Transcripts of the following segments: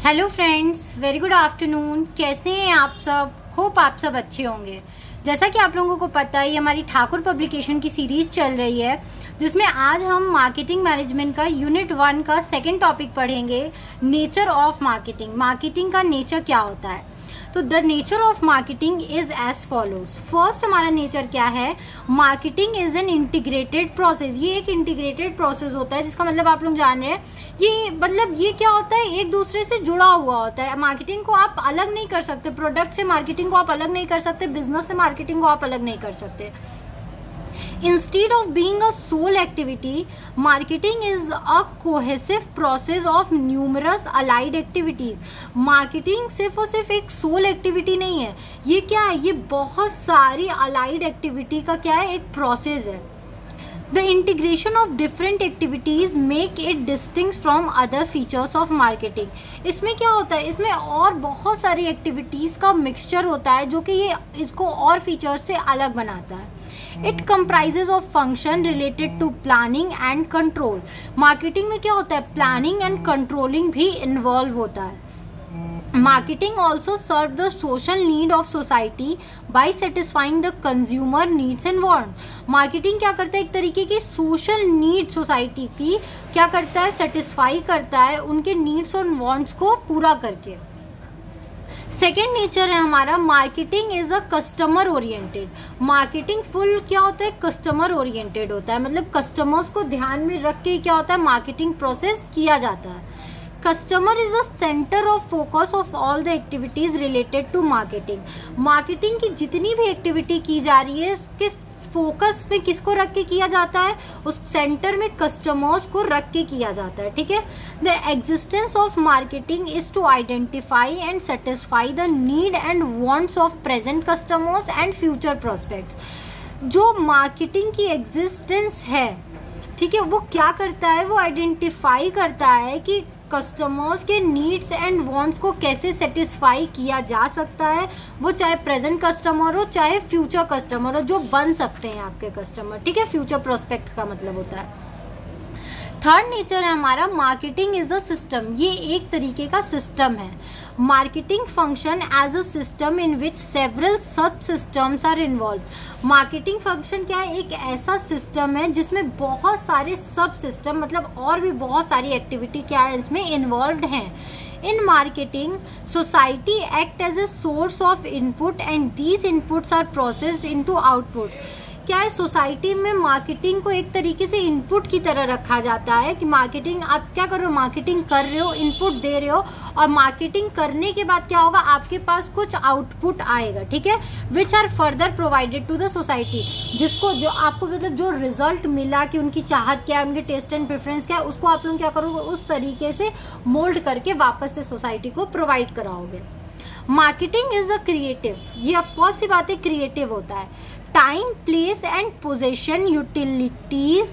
Hello friends, very good afternoon. कैसे हैं आप सब? होप आप सब अच्छे होंगे। जैसा कि आप लोगों को पता है, ये हमारी ठाकुर पब्लिकेशन की सीरीज चल रही है, जिसमें आज हम मार्केटिंग मैनेजमेंट का यूनिट 1 का सेकंड टॉपिक पढ़ेंगे, नेचर ऑफ मार्केटिंग। मार्केटिंग का नेचर क्या होता है? तो the nature of marketing is as follows. First हमारा नेचर क्या है? Marketing is an integrated process. ये एक इंटीग्रेटेड प्रोसेस होता है, जिसका मतलब आप लोग जान रहे हैं, ये क्या होता है, एक दूसरे से जुड़ा हुआ होता है। मार्केटिंग को आप अलग नहीं कर सकते, प्रोडक्ट से मार्केटिंग को आप अलग नहीं कर सकते, बिजनेस से मार्केटिंग को आप अलग नहीं कर सकते। Instead of being a sole activity, marketing is a cohesive process of numerous allied activities. Marketing सिर्फ और सिर्फ एक sole activity नहीं है, ये क्या है, ये बहुत सारी allied activity का क्या है, एक process है। The integration of different activities make it distinct from other features of marketing. इसमें क्या होता है, इसमें और बहुत सारी एक्टिविटीज का मिक्सचर होता है, जो कि ये इसको और फीचर्स से अलग बनाता है। It comprises of function related to planning and control. Marketing में क्या होता है, प्लानिंग एंड कंट्रोलिंग भी इन्वॉल्व होता है। Marketing also serve the social need of society by satisfying the consumer needs and wants. Marketing क्या करता है, एक तरीके की social need सोसाइटी की क्या करता है, सेटिस्फाई करता है उनके नीड्स और वॉन्ट्स को पूरा करके। सेकेंड नेचर है हमारा, marketing is a customer oriented. Marketing full क्या होता है, कस्टमर ओरिएंटेड होता है, मतलब कस्टमर्स को ध्यान में रख के क्या होता है, मार्केटिंग प्रोसेस किया जाता है। Customer is the centre of focus of all the activities related to marketing. Marketing की जितनी भी एक्टिविटी की जा रही है, उसके फोकस में किसको रख के किया जाता है, उस सेंटर में कस्टमर्स को रख के किया जाता है। ठीक है। The existence of marketing is to identify and satisfy the need and wants of present customers and future prospects. जो मार्केटिंग की एग्जिस्टेंस है, ठीक है, वो क्या करता है, वो आइडेंटिफाई करता है कि कस्टमर्स के नीड्स एंड वांट्स को कैसे सेटिस्फाई किया जा सकता है, वो चाहे प्रेजेंट कस्टमर हो चाहे फ्यूचर कस्टमर हो, जो बन सकते हैं आपके कस्टमर। ठीक है, फ्यूचर प्रोस्पेक्ट का मतलब होता है। थर्ड नेचर है हमारा, मार्केटिंग इज अ सिस्टम। ये एक तरीके का सिस्टम है। Marketing function as a system in which several sub systems are involve. Marketing function क्या है, एक ऐसा सिस्टम है जिसमें बहुत सारे सब सिस्टम, मतलब और भी बहुत सारी एक्टिविटी क्या है, इसमें इन्वॉल्व हैं। In marketing society act as a source of input and these inputs are processed into outputs. क्या है, सोसाइटी में मार्केटिंग को एक तरीके से इनपुट की तरह रखा जाता है कि मार्केटिंग आप क्या कर रहे हो, मार्केटिंग कर रहे हो, इनपुट दे रहे हो, और मार्केटिंग करने के बाद क्या होगा, आपके पास कुछ आउटपुट आएगा। ठीक है, which are further provided to the society. जिसको जो आपको मतलब जो रिजल्ट मिला कि उनकी चाहत क्या है, उनके टेस्ट एंड प्रेफरेंस क्या है, उसको आप लोग क्या करोगे, उस तरीके से मोल्ड करके वापस से सोसाइटी को प्रोवाइड कराओगे। मार्केटिंग इज अ क्रिएटिव, ये ऑफकोर्स सी बात है, क्रिएटिव होता है। Time, place and possession utilities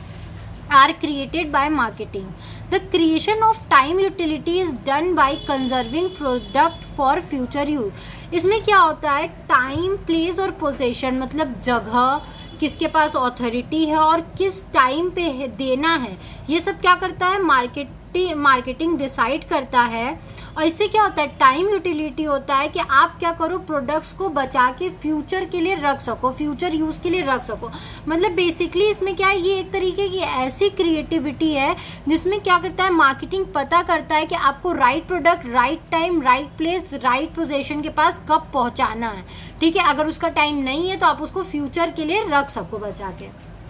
are created by marketing. The creation of time utility is done by conserving product for future use. इसमें क्या होता है, टाइम, प्लेस और पोजेशन, मतलब जगह, किसके पास ऑथोरिटी है और किस टाइम पे देना है, ये सब क्या करता है, मार्केटिंग डिसाइड करता है। और इससे क्या होता है, टाइम यूटिलिटी होता है कि आप क्या करो, प्रोडक्ट्स को बचा के फ्यूचर के लिए रख सको, फ्यूचर यूज के लिए रख सको। मतलब बेसिकली इसमें क्या है, ये एक तरीके की ऐसी क्रिएटिविटी है जिसमें क्या करता है, मार्केटिंग पता करता है कि आपको right product, right time, right place, right position के पास कब पहुंचाना है। ठीक है, अगर उसका टाइम नहीं है तो आप उसको फ्यूचर के लिए रख सको बचा के।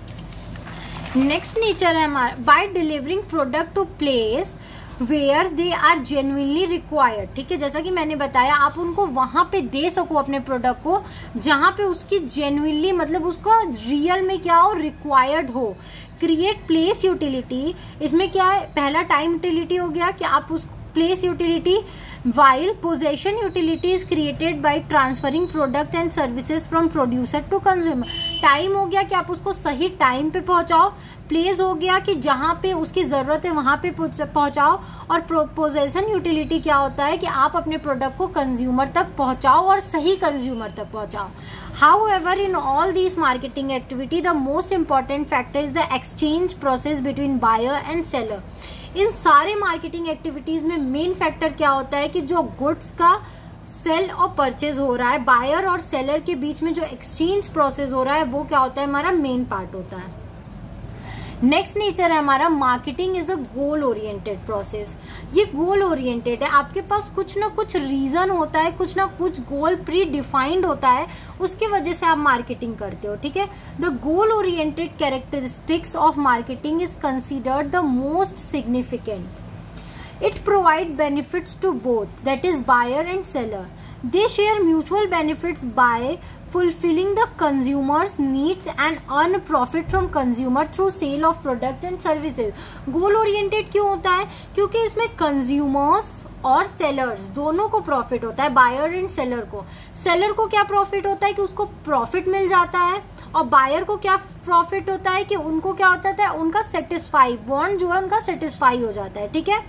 नेक्स्ट नेचर है हमारा, by delivering product to place where they are genuinely required. ठीक है, जैसा कि मैंने बताया, आप उनको वहां पे दे सको अपने प्रोडक्ट को जहां पे उसकी जेन्युइनली, मतलब उसका रियल में क्या हो, रिक्वायर्ड हो। क्रिएट प्लेस यूटिलिटी, इसमें क्या है, पहला टाइम यूटिलिटी हो गया कि आप उस place utility, while possession utility is created by transferring product and services from producer to consumer. Time हो गया कि आप उसको सही टाइम पे पहुंचाओ, प्लेस हो गया कि जहां पे उसकी जरूरत है वहां पे पहुंचाओ, और पोजेशन यूटिलिटी क्या होता है कि आप अपने प्रोडक्ट को कंज्यूमर तक पहुंचाओ और सही कंज्यूमर तक पहुंचाओ। However, in all these marketing activity, the most important factor is the exchange process between buyer and seller. इन सारे मार्केटिंग एक्टिविटीज में मेन फैक्टर क्या होता है कि जो गुड्स का सेल और परचेज हो रहा है, बायर और सेलर के बीच में जो एक्सचेंज प्रोसेस हो रहा है, वो क्या होता है, हमारा मेन पार्ट होता है। नेक्स्ट नेचर है हमारा marketing is a goal oriented process. ये गोल ओरिएंटेड है, आपके पास कुछ ना कुछ रीजन होता है, कुछ ना कुछ गोल प्री डिफाइंड होता है, उसकी वजह से आप मार्केटिंग करते हो, ठीक है। The goal oriented characteristics of marketing is considered the most significant. It provides benefits to both, that is buyer and seller. They share mutual benefits by fulfilling the consumer's needs and earn profit from consumer through sale of product and services. Goal oriented क्यों होता है? क्योंकि इसमें consumers और sellers दोनों को profit होता है, बायर एंड सेलर को। सेलर को क्या प्रॉफिट होता है कि उसको प्रॉफिट मिल जाता है, और बायर को क्या प्रॉफिट होता है कि उनको क्या होता है, उनका सेटिस्फाई, वांट जो है उनका सेटिस्फाई हो जाता है, ठीक है।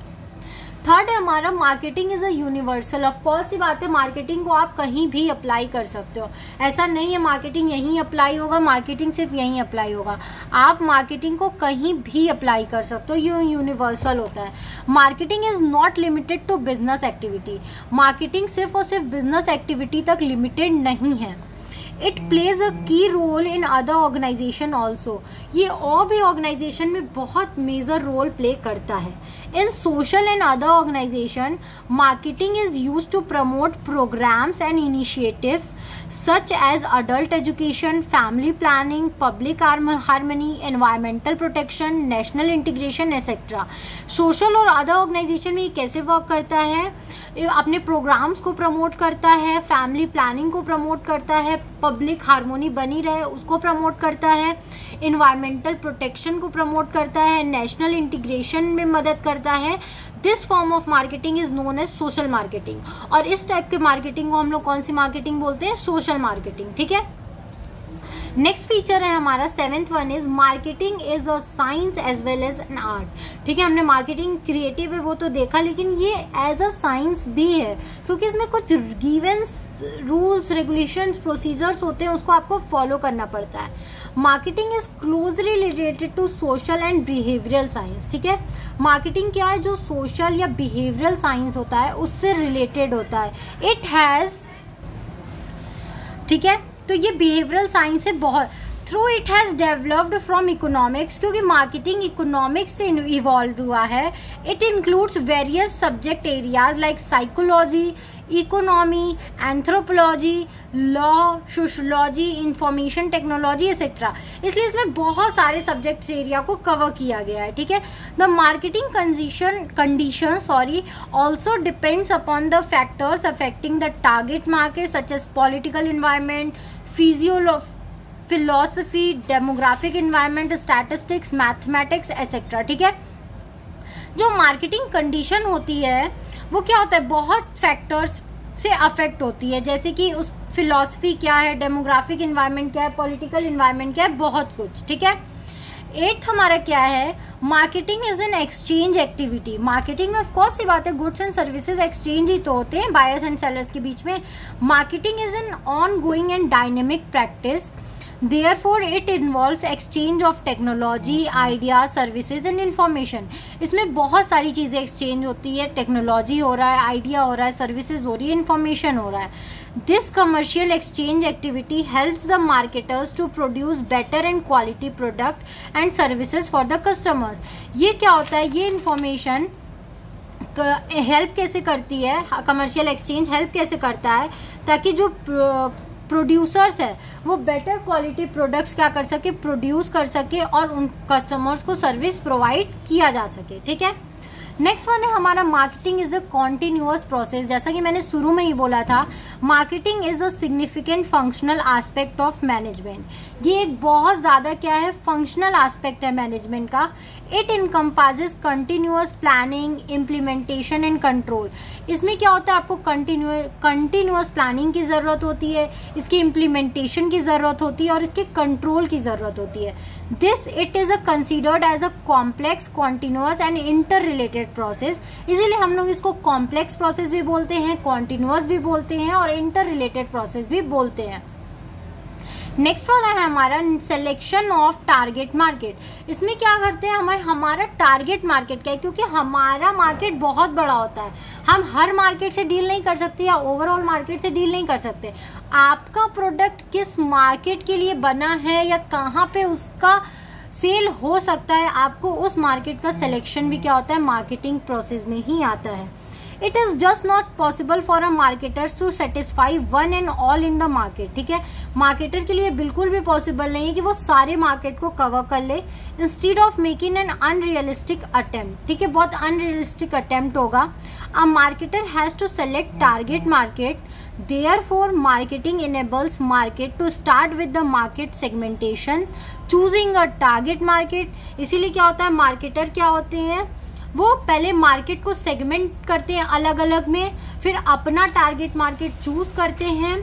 थर्ड है हमारा marketing is a universal. Of course सी बात है, मार्केटिंग को आप कहीं भी अप्लाई कर सकते हो, ऐसा नहीं है मार्केटिंग यहीं अप्लाई होगा, मार्केटिंग सिर्फ यहीं अप्लाई होगा। आप मार्केटिंग को कहीं भी अप्लाई कर सकते हो, ये यूनिवर्सल होता है। Marketing is not limited to business activity. Marketing सिर्फ और सिर्फ बिजनेस एक्टिविटी तक लिमिटेड नहीं है। It plays a key role in other organization also. ये और भी ऑर्गेनाइजेशन में बहुत मेजर रोल प्ले करता है। In social and other organization marketing is use to promote programmes and initiatives such as adult education, family planning, public harmony, environmental protection, national integration etcetera. Social और other organization में ये कैसे work करता है, अपने programmes को promote करता है, फैमिली प्लानिंग को प्रमोट करता है, पब्लिक हार्मोनी बनी रहे उसको प्रमोट करता है, एनवायरमेंटल प्रोटेक्शन को प्रमोट करता है, नेशनल इंटीग्रेशन में मदद करता है। This form of marketing is known as social marketing. और इस टाइप के मार्केटिंग को हम लोग कौन सी मार्केटिंग बोलते हैं, सोशल मार्केटिंग, ठीक है। नेक्स्ट फीचर है हमारा 7th one is marketing is a science as well as an art. ठीक है, हमने मार्केटिंग क्रिएटिव है वो तो देखा, लेकिन ये एज अ साइंस भी है, क्योंकि इसमें कुछ गिवन रूल्स, रेगुलेशंस, प्रोसीजर्स होते हैं, उसको आपको फॉलो करना पड़ता है। Marketing is closely related to social and behavioural science. ठीक है, मार्केटिंग क्या है, जो सोशल या बिहेवियरल साइंस होता है उससे रिलेटेड होता है। इट हैज, ठीक है, तो ये बिहेवियरल साइंस है बहुत। Through it has developed from economics, क्योंकि मार्केटिंग इकोनॉमिक्स से इवॉल्व हुआ है। It includes various subject areas like psychology, economy, anthropology, law, sociology, information technology etcetera. इसलिए इसमें बहुत सारे सब्जेक्ट एरिया को कवर किया गया है। ठीक है, the marketing condition also depends upon the factors affecting the target market such as political environment, philosophy, demographic environment, statistics, mathematics etcetera. ठीक है, जो मार्केटिंग कंडीशन होती है वो क्या होता है, बहुत फैक्टर्स से अफेक्ट होती है, जैसे कि उस फिलोसफी क्या है, डेमोग्राफिक एनवायरमेंट क्या है, पॉलिटिकल एनवायरमेंट क्या है, बहुत कुछ। ठीक है, 8th हमारा क्या है, marketing is an exchange activity. Marketing में ऑफ कोर्स ये बात है, गुड्स एंड सर्विसेज एक्सचेंज ही तो होते हैं बायर्स एंड सेलर्स के बीच में। Marketing is an ongoing and dynamic practice, Therefore, it involves exchange of technology, ideas, services and information. इसमें बहुत सारी चीजें एक्सचेंज होती है, टेक्नोलॉजी हो रहा है, आइडिया हो रहा है, सर्विसेज हो रही है, इन्फॉर्मेशन हो रहा है। This commercial exchange activity helps the marketers to produce better and quality product and services for the customers. ये क्या होता है, ये इंफॉर्मेशन हेल्प कैसे करती है, कमर्शियल एक्सचेंज हेल्प कैसे करता है, ताकि जो प्रोड्यूसर्स है वो बेटर क्वालिटी प्रोडक्ट्स क्या कर सके, प्रोड्यूस कर सके और उन कस्टमर्स को सर्विस प्रोवाइड किया जा सके। ठीक है, नेक्स्ट वन है हमारा marketing is a continuous process. जैसा कि मैंने शुरू में ही बोला था, marketing is a significant functional aspect of management. ये एक बहुत ज्यादा क्या है, फंक्शनल एस्पेक्ट है मैनेजमेंट का। It encompasses continuous planning, implementation and control. इसमें क्या होता है, आपको कंटिन्यूअस प्लानिंग की जरूरत होती है, इसकी इम्प्लीमेंटेशन की जरूरत होती है और इसके कंट्रोल की जरूरत होती है। This it is considered as a complex, continuous and interrelated process. इसीलिए हम लोग इसको कॉम्प्लेक्स प्रोसेस भी बोलते हैं, कॉन्टिन्यूअस भी बोलते हैं और इंटर रिलेटेड प्रोसेस भी बोलते हैं। नेक्स्ट वाला है हमारा सिलेक्शन ऑफ टारगेट मार्केट। इसमें क्या करते हैं, हमारा टारगेट मार्केट क्या है, क्योंकि हमारा मार्केट बहुत बड़ा होता है, हम हर मार्केट से डील नहीं कर सकते या ओवरऑल मार्केट से डील नहीं कर सकते। आपका प्रोडक्ट किस मार्केट के लिए बना है या कहाँ पे उसका सेल हो सकता है, आपको उस मार्केट का सिलेक्शन भी क्या होता है, मार्केटिंग प्रोसेस में ही आता है। It is just not possible for a marketer to satisfy one and all in the market. ठीक है, मार्केटर के लिए बिल्कुल भी पॉसिबल नहीं है कि वो सारे मार्केट को कवर कर ले। Instead of making an unrealistic attempt, ठीक है, बहुत अनरियलिस्टिक अटेम्प्ट होगा। A marketer has to select target market, therefore marketing enables market to start with the market segmentation, choosing a target market. इसीलिए क्या होता है, मार्केटर क्या होते हैं, वो पहले मार्केट को सेगमेंट करते हैं अलग अलग में, फिर अपना टारगेट मार्केट चूज करते हैं।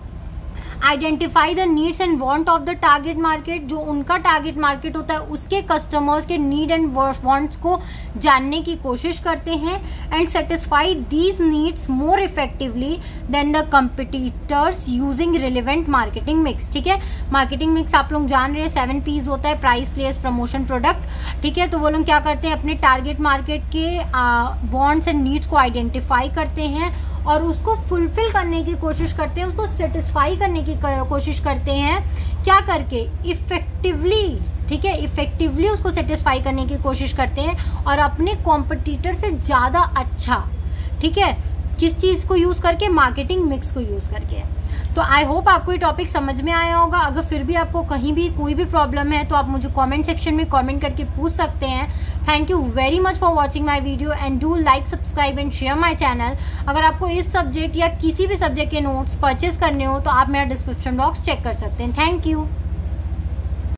Identify the needs and want of the target market, जो उनका टारगेट मार्केट होता है उसके कस्टमर्स के नीड एंड वांट्स को जानने की कोशिश करते हैं। And satisfy these needs more effectively than the competitors using relevant marketing mix. ठीक है, मार्केटिंग मिक्स आप लोग जान रहे हैं 7 P's होता है, प्राइस, प्लेस, प्रमोशन, प्रोडक्ट। ठीक है, तो वो लोग क्या करते हैं, अपने टारगेट मार्केट के वांट्स एंड नीड्स को आइडेंटिफाई करते हैं और उसको फुलफिल करने की कोशिश करते हैं, उसको सेटिस्फाई करने की कोशिश करते हैं, क्या करके, इफेक्टिवली। ठीक है, इफेक्टिवली उसको सेटिस्फाई करने की कोशिश करते हैं और अपने कॉम्पिटिटर से ज्यादा अच्छा, ठीक है, किस चीज को यूज करके, मार्केटिंग मिक्स को यूज करके। तो आई होप आपको ये टॉपिक समझ में आया होगा। अगर फिर भी आपको कहीं भी कोई भी प्रॉब्लम है तो आप मुझे कमेंट सेक्शन में कमेंट करके पूछ सकते हैं। Thank you very much for watching my video and do like, subscribe and share my channel. अगर आपको इस सब्जेक्ट या किसी भी सब्जेक्ट के नोट्स परचेज करने हो तो आप मेरा डिस्क्रिप्शन बॉक्स चेक कर सकते हैं। Thank you.